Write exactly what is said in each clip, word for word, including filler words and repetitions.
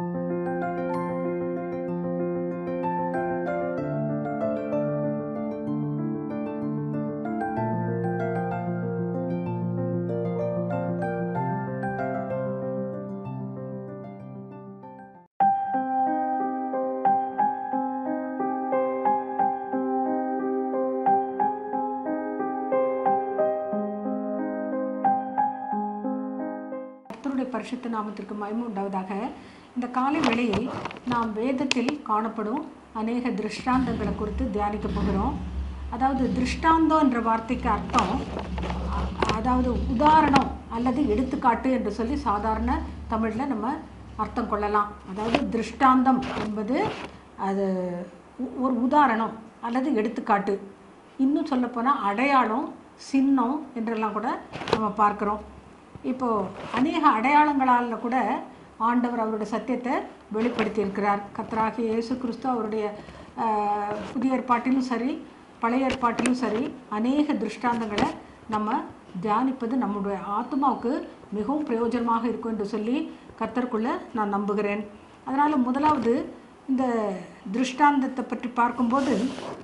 பரிசுத்த நாமத்திற்கு மகிமை உண்டாவதாக. இந்த காலை வேளையில் நாம் வேதத்தில் காணப்படும் அநேக திருஷ்டாந்தங்களை குறித்து தியானிக்க போகிறோம். அதாவது திருஷ்டாந்தம் என்ற வார்த்தைக்கு அர்த்தம் அதாவது உதாரணம் அல்லது எடுத்துக்காட்டு என்று சொல்லி சாதாரண தமிழில் நம்ம அர்த்தம் கொள்ளலாம். அதாவது திருஷ்டாந்தம் என்பது அது ஒரு உதாரணம் அல்லது எடுத்துக்காட்டு. இன்னும் சொல்லப்போனால் அடையாளம், சின்னம் என்றெல்லாம் கூட நம்ம பார்க்குறோம். இப்போது அநேக அடையாளங்களால் கூட ஆண்டவர் அவருடைய சத்தியத்தை வெளிப்படுத்தியிருக்கிறார். கர்த்தராகிய இயேசு கிறிஸ்து அவருடைய புதிய ஏற்பாட்டிலும் சரி பழைய ஏற்பாட்டிலும் சரி அநேக திருஷ்டாந்தங்களை நம்ம தியானிப்பது நம்முடைய ஆத்மாவுக்கு மிகவும் பிரயோஜனமாக இருக்கும் என்று சொல்லி கர்த்தருக்குள்ளே நான் நம்புகிறேன். அதனால் முதலாவது இந்த திருஷ்டாந்தத்தை பற்றி பார்க்கும்போது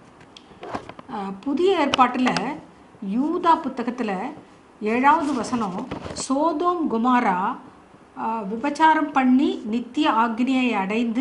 புதிய ஏற்பாட்டில் யூதா புத்தகத்தில் ஏழாவது வசனம், சோதோம் குமாரா விபச்சாரம் பண்ணி நித்திய ஆக்கினியை அடைந்து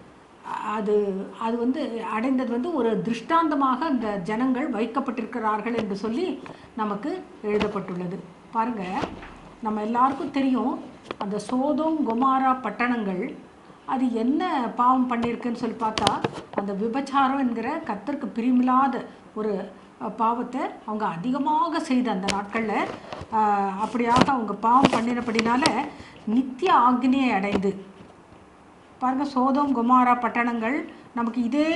அது அது வந்து அடைந்தது வந்து ஒரு திருஷ்டாந்தமாக இந்த ஜனங்கள் வைக்கப்பட்டிருக்கிறார்கள் என்று சொல்லி நமக்கு எழுதப்பட்டுள்ளது. பாருங்கள், நம்ம எல்லாருக்கும் தெரியும் அந்த சோதோம் குமாரா பட்டணங்கள் அது என்ன பாவம் பண்ணியிருக்குன்னு சொல்லி பார்த்தா அந்த விபச்சாரம் என்கிற கர்த்தருக்கு பிரியமில்லாத ஒரு பாவத்தை அவங்க அதிகமாக செய்த அந்த நாட்களில் அப்படியாக அவங்க பாவம் பண்ணினபடினால நித்திய ஆக்கினியை அடைந்து பாருங்கள். சோதோம் குமாரா பட்டணங்கள் நமக்கு இதே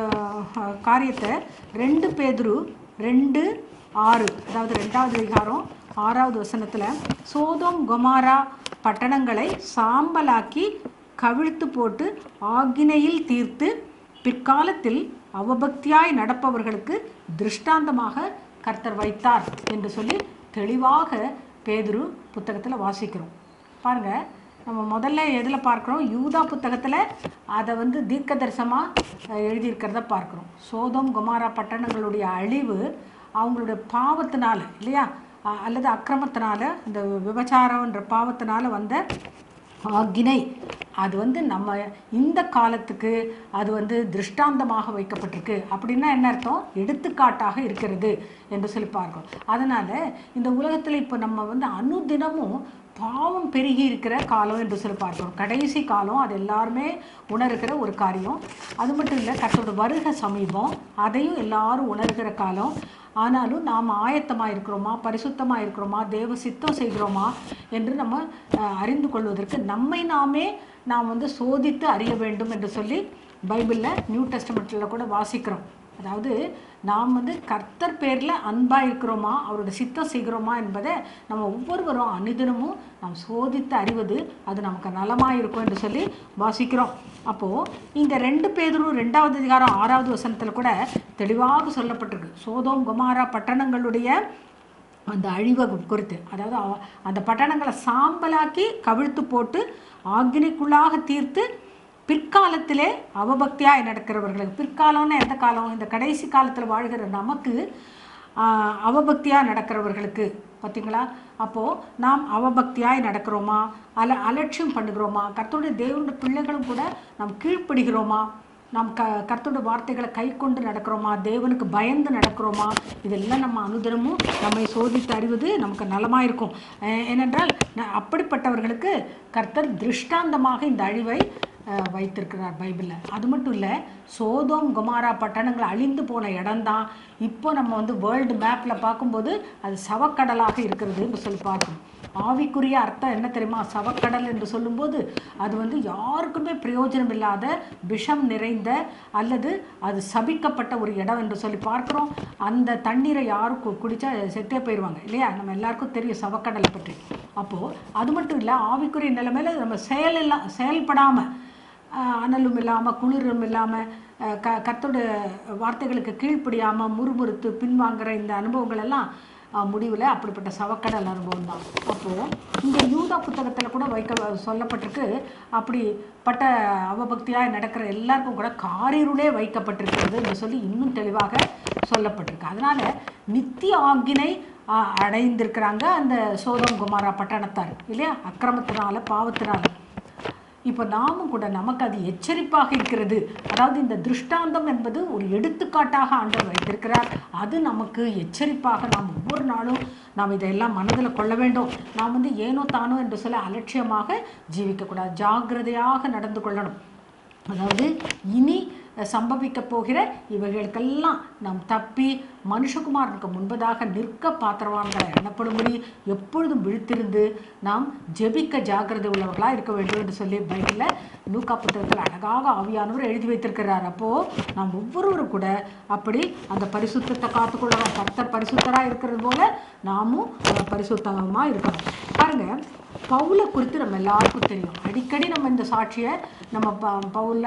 காரியத்தை ரெண்டு பேதுரு ரெண்டு ஆறு அதாவது ரெண்டாவது அதிகாரம் ஆறாவது வசனத்தில் சோதோம் குமாரா பட்டணங்களை சாம்பலாக்கி கவிழ்த்து போட்டு ஆக்கினையில் தீர்த்து பிற்காலத்தில் அவபக்தியாய் நடப்பவர்களுக்கு திருஷ்டாந்தமாக கர்த்தர் வைத்தார் என்று சொல்லி தெளிவாக பேதுரு புத்தகத்தில் வாசிக்கிறோம். பாருங்கள், நம்ம முதல்ல எதில் பார்க்குறோம்? யூதா புத்தகத்தில் அதை வந்து தீர்க்க தரிசனமாக எழுதியிருக்கிறத பார்க்குறோம். சோதோம் குமாரா பட்டணங்களுடைய அழிவு அவங்களுடைய பாவத்தினால இல்லையா, அல்லது அக்கிரமத்தினால இந்த விபச்சாரம்ன்ற பாவத்தினால வந்த ஆக்கினை அது வந்து நம்ம இந்த காலத்துக்கு அது வந்து திருஷ்டாந்தமாக வைக்கப்பட்டிருக்கு. அப்படின்னா என்ன அர்த்தம்? எடுத்துக்காட்டாக இருக்கிறது என்று சொல்லி பார்க்கணும். அதனால் இந்த உலகத்தில் இப்போ நம்ம வந்து அனுதினமும் பாவம் பெருகி இருக்கிற காலம் என்று சொல்லி பார்க்கணும். கடைசி காலம் அது எல்லாருமே உணர்கிற ஒரு காரியம். அது மட்டும் இல்லை, கர்த்தரோட வருகை சமீபம், அதையும் எல்லாரும் உணர்கிற காலம். ஆனாலும் நாம் ஆயத்தமாக இருக்கிறோமா, பரிசுத்தமாக இருக்கிறோமா, தேவ சித்தம் செய்கிறோமா என்று நம்ம அறிந்து கொள்வதற்கு நம்மை நாமே நாம் வந்து சோதித்து அறிய வேண்டும் என்று சொல்லி பைபிளில் நியூ டெஸ்டமெண்ட்டில் கூட வாசிக்கிறோம். அதாவது நாம் வந்து கர்த்தர் பேரில் அன்பாக இருக்கிறோமா, அவரோட சித்தம் செய்கிறோமா என்பதை நம்ம ஒவ்வொருவரும் அனுதினமும் நாம் சோதித்து அறிவது அது நமக்கு நலமாக இருக்கும் என்று சொல்லி வாசிக்கிறோம். அப்போது இந்த ரெண்டு பேரும் ரெண்டாவது அதிகாரம் ஆறாவது வசனத்தில் கூட தெளிவாக சொல்லப்பட்டிருக்கு சோதோம் குமாரா பட்டணங்களுடைய அந்த அழிவை குறித்து. அதாவது அந்த பட்டணங்களை சாம்பலாக்கி கவிழ்த்து போட்டு ஆக்கினைக்குள்ளாக தீர்த்து பிற்காலத்திலே அவபக்தியாய் நடக்கிறவர்களுக்கு, பிற்காலம்னு எந்த காலம்? இந்த கடைசி காலத்தில் வாழ்கிற நமக்கு அவபக்தியாக நடக்கிறவர்களுக்கு. பார்த்தீங்களா? அப்போது நாம் அவபக்தியாய் நடக்கிறோமா, அல அலட்சியம் பண்ணுகிறோமா, கர்த்தருடைய தேவனுடைய பிள்ளைகளும் கூட நாம் கீழ்ப்படுகிறோமா, நாம் க கர்த்தருடைய வார்த்தைகளை கை கொண்டு நடக்கிறோமா, தேவனுக்கு பயந்து நடக்கிறோமா, இதெல்லாம் நம்ம அனுதினமும் நம்மை சோதித்து அறிவது நமக்கு நலமாக இருக்கும். ஏனென்றால் அப்படிப்பட்டவர்களுக்கு கர்த்தர் திருஷ்டாந்தமாக இந்த அழிவை வைத்திருக்கிறார் பைபிளில். அது மட்டும் இல்லை, சோதோம் குமாரா பட்டணங்கள் அழிந்து போன இடம்தான் இப்போ நம்ம வந்து வேர்ல்டு மேப்பில் பார்க்கும்போது அது சவக்கடலாக இருக்கிறது என்று சொல்லி பார்க்கணும். ஆவிக்குரிய அர்த்தம் என்ன தெரியுமா? சவக்கடல் என்று சொல்லும்போது அது வந்து யாருக்குமே பிரயோஜனம் இல்லாத விஷம் நிறைந்த அல்லது அது சபிக்கப்பட்ட ஒரு இடம் என்று சொல்லி பார்க்குறோம். அந்த தண்ணீரை யாரும் குடித்தா செத்தே போயிடுவாங்க இல்லையா? நம்ம எல்லாருக்கும் தெரியும் சவக்கடலை பற்றி. அப்போது அது மட்டும் இல்லை, ஆவிக்குரிய நிலைமையில நம்ம செயலெல்லாம் செயல்படாமல் அனலும் இல்லாமல் குளிரும் இல்லாமல் க கர்த்தருடைய வார்த்தைகளுக்கு கீழ்ப்படியாமல் முறுமுறுத்து பின்வாங்குகிற இந்த அனுபவங்கள் எல்லாம் முடிவில் அப்படிப்பட்ட சவக்கடல் அனுபவம் தான். அப்போது இங்கே யூதா புத்தகத்தில் கூட வைக்க சொல்லப்பட்டிருக்கு, அப்படிப்பட்ட அவபக்தியாக நடக்கிற எல்லாருக்கும் கூட காரிருளே வைக்கப்பட்டிருக்கிறது என்று சொல்லி இன்னும் தெளிவாக சொல்லப்பட்டிருக்கு. அதனால் நித்திய ஆக்கினை அடைந்திருக்கிறாங்க அந்த சோதோம் குமாரா பட்டணத்தார் இல்லையா, அக்கிரமத்தினால பாவத்தினால. இப்போ நாமும் கூட நமக்கு அது எச்சரிப்பாக இருக்கிறது. அதாவது இந்த திருஷ்டாந்தம் என்பது ஒரு எடுத்துக்காட்டாக ஆண்டவர் வைத்திருக்கிறார். அது நமக்கு எச்சரிப்பாக நாம் ஒவ்வொரு நாளும் நாம் இதையெல்லாம் மனதில் கொள்ள வேண்டும். நாம் வந்து ஏனோ தானோ என்று சொல்ல அலட்சியமாக ஜீவிக்கக்கூடாது, ஜாக்கிரதையாக நடந்து கொள்ளணும். அதாவது இனி சம்பவிக்க போகிற இவைகளுக்கெல்லாம் நாம் தப்பி மனுஷகுமாரனுக்கு முன்பதாக நிற்க பாத்திரவான்களை எண்ணப்படும்படி எப்பொழுதும் விழித்திருந்து நாம் ஜெபிக்க ஜாக்கிரதை உள்ளவர்களாக இருக்க வேண்டும் என்று சொல்லி பைபிளில் லூக்கா புத்தகத்தில் அழகாக ஆவியானவர் எழுதி வைத்திருக்கிறார். அப்போது நாம் ஒவ்வொருவரும் கூட அப்படி அந்த பரிசுத்தத்தை காத்துக்கொள்ளணும். கர்த்தர் பரிசுத்தராக இருக்கிறது போல நாமும் பரிசுத்தமாக இருக்கணும். பாருங்கள், பவுலை குறித்து நம்ம எல்லாருக்கும் தெரியும். அடிக்கடி நம்ம இந்த சாட்சியை நம்ம ப பவுல்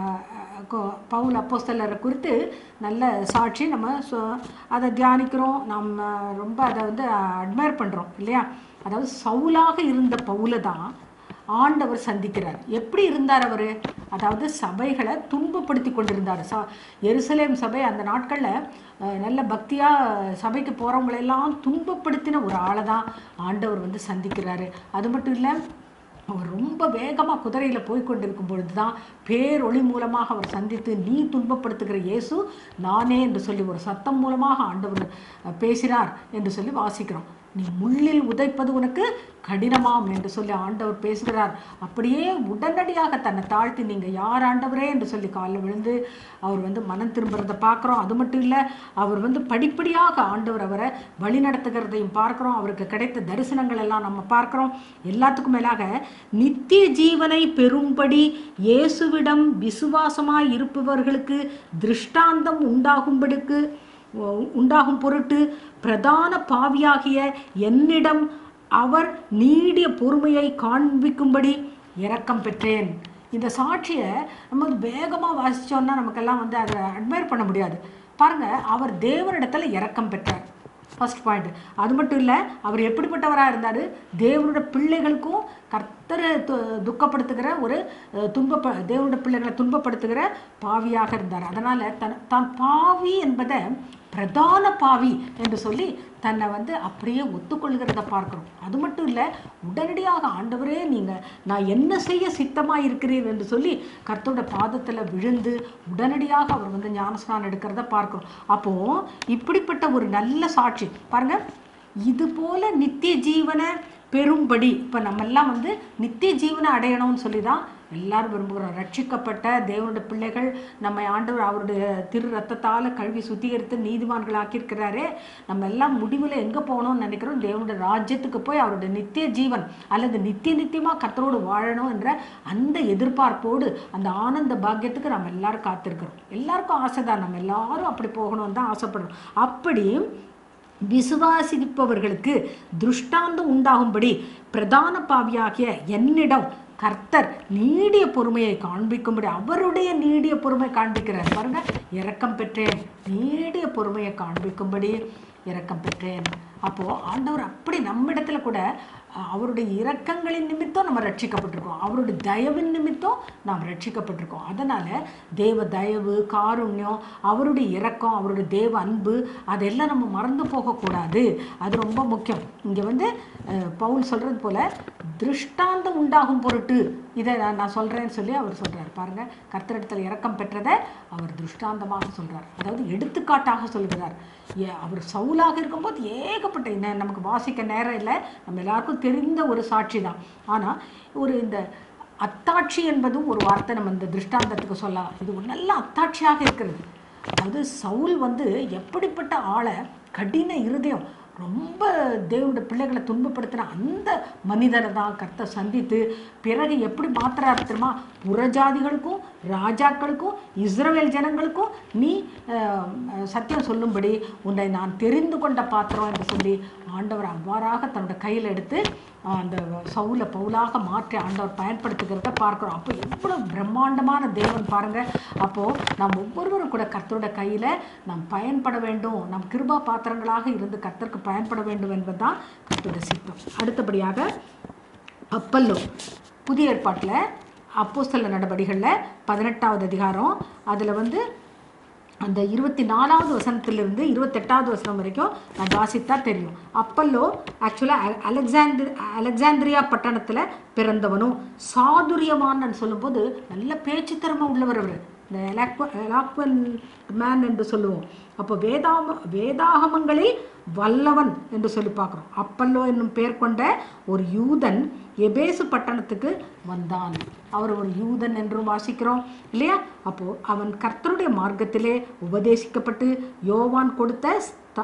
பவுல் அப்போஸ்தலரை குறித்து நல்ல சாட்சி நம்ம அதை தியானிக்கிறோம். நம்ம ரொம்ப அதை வந்து அட்மையர் பண்ணுறோம் இல்லையா. அதாவது சவுலாக இருந்த பவுலை தான் ஆண்டவர் சந்திக்கிறார். எப்படி இருந்தார் அவர்? அதாவது சபைகளை துன்பப்படுத்தி கொண்டிருந்தார். ச எருசலேம் சபை அந்த நாட்களில் நல்ல பக்தியாக சபைக்கு போகிறவங்களெல்லாம் துன்பப்படுத்தின ஒரு ஆளை தான் ஆண்டவர் வந்து சந்திக்கிறாரு. அது மட்டும் இல்லை, அவர் ரொம்ப வேகமாக குதிரையில் போய் கொண்டிருக்கும் பொழுது தான் பேரொளி மூலமாக அவர் சந்தித்து, நீ துன்பப்படுத்துகிற இயேசு நானே என்று சொல்லி ஒரு சத்தம் மூலமாக ஆண்டவர் பேசினார் என்று சொல்லி வாசிக்கிறோம். நீ முள்ளில் உதைப்பது உனக்கு கடினமாம் என்று சொல்லி ஆண்டவர் பேசுகிறார். அப்படியே உடனடியாக தன்னை தாழ்த்தி, நீங்கள் யார் ஆண்டவரே என்று சொல்லி காலில் விழுந்து அவர் வந்து மனம் திரும்புறதை பார்க்குறோம். அது மட்டும் இல்லை, அவர் வந்து படிப்படியாக ஆண்டவர் அவரை வழி நடத்துகிறதையும் பார்க்குறோம். அவருக்கு கிடைத்த தரிசனங்கள் எல்லாம் நம்ம பார்க்குறோம். எல்லாத்துக்கும் மேலாக நித்திய ஜீவனை பெறும்படி இயேசுவிடம் விசுவாசமாய் இருப்பவர்களுக்கு திருஷ்டாந்தம் உண்டாகும்படிக்கு உண்டாகும் பொருட்டு பிரதான பாவியாகிய என்னிடம் அவர் நீடிய பொறுமையை காண்பிக்கும்படி இரக்கம் பெற்றேன். இந்த சாட்சியை நம்ம வேகமாக வாசித்தோன்னா நமக்கெல்லாம் வந்து அதை அட்மையர் பண்ண முடியாது. பாருங்கள், அவர் தேவனிடத்தில் இரக்கம் பெற்றார். First point. அது மட்டும் இல்லை, அவர் எப்படிப்பட்டவராக இருந்தார்? தேவனோட பிள்ளைகளுக்கும் கர்த்தரை து துக்கப்படுத்துகிற ஒரு துன்ப தேவனோட பிள்ளைகளை துன்பப்படுத்துகிற பாவியாக இருந்தார். அதனால் தன் தான் பாவி என்பதை பிரதான பாவி என்று சொல்லி தன்னை வந்து அப்படியே ஒத்துக்கொள்கிறத பார்க்குறோம். அது மட்டும் இல்லை, உடனடியாக ஆண்டவரே நீங்கள் நான் என்ன செய்ய சித்தமாக இருக்கிறீர் என்று சொல்லி கர்த்தரோட பாதத்தில் விழுந்து உடனடியாக அவர் வந்து ஞானஸ்நானம் எடுக்கிறத பார்க்குறோம். அப்போது இப்படிப்பட்ட ஒரு நல்ல சாட்சி பாருங்கள். இது போல நித்திய ஜீவனை பெரும்படி இப்போ நம்மெல்லாம் வந்து நித்திய ஜீவனை அடையணும்னு சொல்லி தான் எல்லாரும் விரும்புகிறோம். ரட்சிக்கப்பட்ட தேவனுடைய பிள்ளைகள் நம்மை ஆண்டவர் அவருடைய திரு ரத்தத்தால் கழுவி சுத்திகரித்து நீதிமான்கள் ஆக்கியிருக்கிறாரே. நம்ம எல்லாம் முடிவில் எங்கே போகணும்னு நினைக்கிறோம்? தேவனுடைய ராஜ்யத்துக்கு போய் அவருடைய நித்திய ஜீவன் அல்லது நித்திய நித்தியமாக கர்த்தரோடு வாழணும் என்ற அந்த எதிர்பார்ப்போடு அந்த ஆனந்த பாக்கியத்துக்கு நம்ம எல்லாரும் காத்திருக்கிறோம். எல்லாருக்கும் ஆசை தான், நம்ம எல்லாரும் அப்படி போகணும்னு தான் ஆசைப்படுறோம். அப்படி விசுவாசிப்பவர்களுக்கு திருஷ்டாந்தம் உண்டாகும்படி பிரதான பாவியாகிய என்னிடம் கர்த்தர் நீடிய பொறுமையை காண்பிக்கும்படி அவருடைய நீடிய பொறுமை காண்பிக்கிறார். பாருங்க, இரக்கம் பெற்றேன், நீடிய பொறுமையை காண்பிக்கும்படி இரக்கம் பெற்றேன். அப்போது ஆண்டவர் அப்படி நம்மிடத்துல கூட அவருடைய இரக்கங்களின் நிமித்தம் நம்ம ரட்சிக்கப்பட்டிருக்கோம், அவருடைய தயவின் நிமித்தம் நாம் ரட்சிக்கப்பட்டிருக்கோம். அதனால் தேவ தயவு, காருண்யம், அவருடைய இரக்கம், அவருடைய தேவ அன்பு அதெல்லாம் நம்ம மறந்து போகக்கூடாது. அது ரொம்ப முக்கியம். இங்கே வந்து பவுல் சொல்கிறது போல் திருஷ்டாந்தம் உண்டாகும் பொருட்டு இதை நான் நான் சொல்கிறேன்னு சொல்லி அவர் சொல்கிறார். பாருங்கள், கர்த்தரிடத்தில் இரக்கம் பெற்றதை அவர் திருஷ்டாந்தமாக சொல்கிறார், அதாவது எடுத்துக்காட்டாக சொல்கிறார். ஏ அவர் சவுலாக இருக்கும்போது ஏகப்பட்ட இன்னும் நமக்கு வாசிக்க நேரம் இல்லை, நம்ம எல்லாருக்கும் தெரிந்த ஒரு சாட்சி தான். ஆனால் ஒரு இந்த அத்தாட்சி என்பதும் ஒரு வார்த்தை நம்ம இந்த திருஷ்டாந்தத்துக்கு சொல்லலாம். இது ஒரு நல்ல அத்தாட்சியாக இருக்கிறது. அதாவது சவுல் வந்து எப்படிப்பட்ட ஆளை, கடின இருதயம், ரொம்ப தேவனுடைய பிள்ளைகளை துன்பப்படுத்தின அந்த மனிதரை தான் கர்த்தர் சந்தித்து பிறகு எப்படி மாத்திராரு தெரியுமா? புறஜாதிகளுக்கும் ராஜாக்களுக்கும் இஸ்ரவேல் ஜனங்களுக்கும் நீ சத்தியம் சொல்லும்படி உன்னை நான் தெரிந்து கொண்ட பாத்திரம் என்று சொல்லி ஆண்டவர் அவ்வாறாக தன்னோட கையில் எடுத்து அந்த சவுலை பவுலாக மாற்றி ஆண்டவர் பயன்படுத்துகிறத பார்க்குறோம். அப்போ எவ்வளோ பிரம்மாண்டமான தேவன் பாருங்கள். அப்போது நாம் ஒவ்வொருவரும் கூட கர்த்தரோட கையில் நாம் பயன்பட வேண்டும், நம் கிருபா பாத்திரங்களாக இருந்து கர்த்தருக்கு பயன்பட வேண்டும் என்பது தான் கர்த்தரோட சித்தம். அடுத்தபடியாக அப்பல்லோ, புதிய ஏற்பாட்டில் அப்போஸ்தல நடபடிகளில் பதினெட்டாவது அதிகாரம், அதில் வந்து அந்த இருபத்தி நாலாவது வசனத்திலிருந்து இருபத்தெட்டாவது வசனம் வரைக்கும் நான் வாசித்தா தெரியும். அப்பல்லோ ஆக்சுவலாக அலெக்சாந்திரி அலெக்சாந்திரியா பட்டணத்தில் பிறந்தவனும் சாதுரியமானன்னு சொல்லும்போது நல்ல பேச்சு திறமை உள்ளவர் அவர், இந்த எலாக்வ எலாக்வன் மேன் என்று சொல்லுவோம். அப்போ வேதாம வேதாகமங்களில் வல்லவன் என்று சொல்லி பார்க்குறோம். அப்பல்லோ என்னும் பெயர் கொண்ட ஒரு யூதன் எபேசு பட்டணத்துக்கு வந்தான். அவர் ஒரு யூதன் என்றும் வாசிக்கிறோம் இல்லையா? அப்போது அவன் கர்த்தருடைய மார்க்கத்திலே உபதேசிக்கப்பட்டு யோவான் கொடுத்த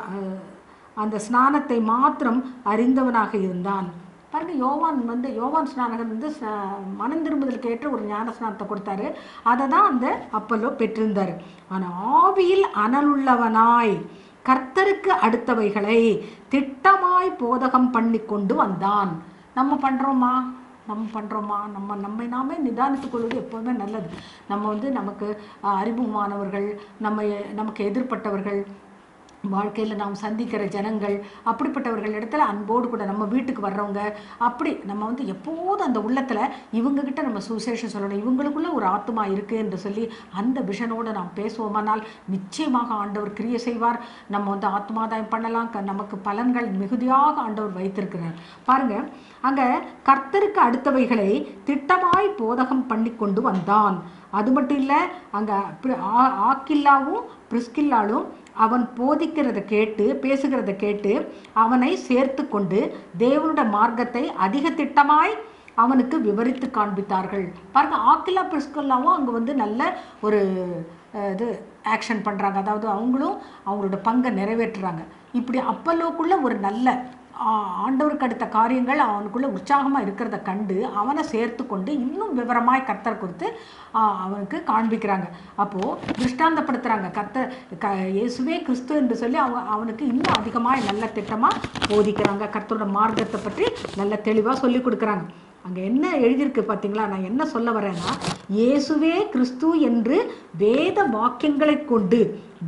அந்த ஸ்நானத்தை மாத்திரம் அறிந்தவனாக இருந்தான். பாருங்க, யோவான் வந்து யோவான் ஸ்நானகன் வந்து மனம் திரும்புதலுக்கு ஏற்ற ஒரு ஞான ஸ்நானத்தை கொடுத்தாரு. அதை தான் அந்த அப்பல்லோ பெற்றிருந்தார். ஆனால் ஆவியில் அனலுள்ளவனாய் கர்த்தருக்கு அடுத்தவைகளை திட்டமாய் போதகம் பண்ணி கொண்டு வந்தான். நம்ம பண்ணுறோமா நம்ம பண்ணுறோமா நம்ம நம்மை நாமே நிதானித்துக் கொள்வது எப்போதுமே நல்லது. நம்ம வந்து நமக்கு அறிமுகமானவர்கள், நம்ம நமக்கு எதிர்பட்டவர்கள், வாழ்க்கையில் நாம் சந்திக்கிற ஜனங்கள், அப்படிப்பட்டவர்கள் இடத்துல அன்போடு கூட நம்ம வீட்டுக்கு வர்றவங்க, அப்படி நம்ம வந்து எப்போதும் அந்த உள்ளத்தில் இவங்ககிட்ட நம்ம சுவிசேஷம் சொல்லணும், இவங்களுக்குள்ள ஒரு ஆத்மா இருக்குது என்று சொல்லி அந்த விஷனோடு நாம் பேசுவோமானால் நிச்சயமாக ஆண்டவர் கிரியை செய்வார். நம்ம வந்து ஆத்மாதாயம் பண்ணலாம், நமக்கு பலன்கள் மிகுதியாக ஆண்டவர் வைத்திருக்கிறார். பாருங்கள், அங்கே கர்த்தருக்கு அடுத்தவைகளை திட்டமாய் போதகம் பண்ணி கொண்டு வந்தான். அது மட்டும் இல்லை, அங்கே ஆக்கில்லாவும் பிரிஸ்கில்லாலும் அவன் போதிக்கிறத கேட்டு பேசுகிறத கேட்டு அவனை சேர்த்து கொண்டு தேவனுடைய மார்க்கத்தை அதிக திட்டமாய் அவனுக்கு விவரித்து காண்பித்தார்கள். பாருங்க, ஆக்கில்லா பிரிஸ்கில்லாவும் அங்கே வந்து நல்ல ஒரு இது ஆக்ஷன் பண்ணுறாங்க, அதாவது அவங்களும் அவங்களோட பங்கை நிறைவேற்றுறாங்க. இப்படி அப்பல்லோக்குள்ள ஒரு நல்ல ஆண்டவருக்கு அடுத்த காரியங்கள் அவனுக்குள்ளே உற்சாகமாக இருக்கிறத கண்டு அவனை சேர்த்து கொண்டு இன்னும் விவரமாய் கர்த்தர் கொடுத்து அவனுக்கு காண்பிக்கிறாங்க. அப்போது திருஷ்டாந்தப்படுத்துகிறாங்க. கர்த்தர் க இயேசுவே கிறிஸ்து என்று சொல்லி அவ அவனுக்கு இன்னும் அதிகமாக நல்ல திட்டமாக போதிக்கிறாங்க. கர்த்தரோட மார்க்கத்தை பற்றி நல்ல தெளிவாக சொல்லி கொடுக்குறாங்க. அங்கே என்ன எழுதியிருக்கு பார்த்தீங்களா? நான் என்ன சொல்ல வரேன்னா, இயேசுவே கிறிஸ்து என்று வேத வாக்கியங்களை கொண்டு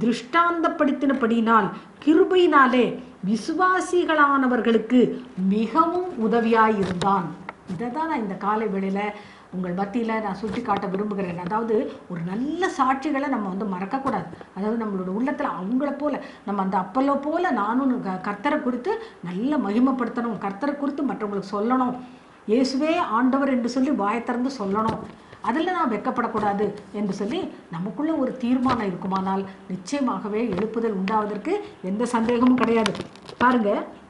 திருஷ்டாந்தப்படுத்தினபடியினால் கிருபையினாலே விசுவாசிகளானவர்களுக்கு மிகவும் உதவியாயிருந்தான். இதை தான் நான் இந்த காலை வேளையில் உங்கள் மத்தியில் நான் சுட்டி காட்ட விரும்புகிறேன். அதாவது ஒரு நல்ல சாட்சிகளை நம்ம வந்து மறக்கக்கூடாது. அதாவது நம்மளோட உள்ளத்தில் அவங்கள போல நம்ம அந்த அப்பல்லோ போல நானும் கர்த்தரை குறித்து நல்ல மகிமைப்படுத்தணும், கர்த்தரை குறித்து மற்றவங்களுக்கு சொல்லணும், இயேசுவே ஆண்டவர் என்று சொல்லி வாயை திறந்து சொல்லணும், அதில் நான் வெட்கப்படக்கூடாது என்று சொல்லி நமக்குள்ள ஒரு தீர்மானம் இருக்குமானால் நிச்சயமாகவே எழுப்புதல் உண்டாவதற்கு எந்த சந்தேகமும் கிடையாது. பாருங்க,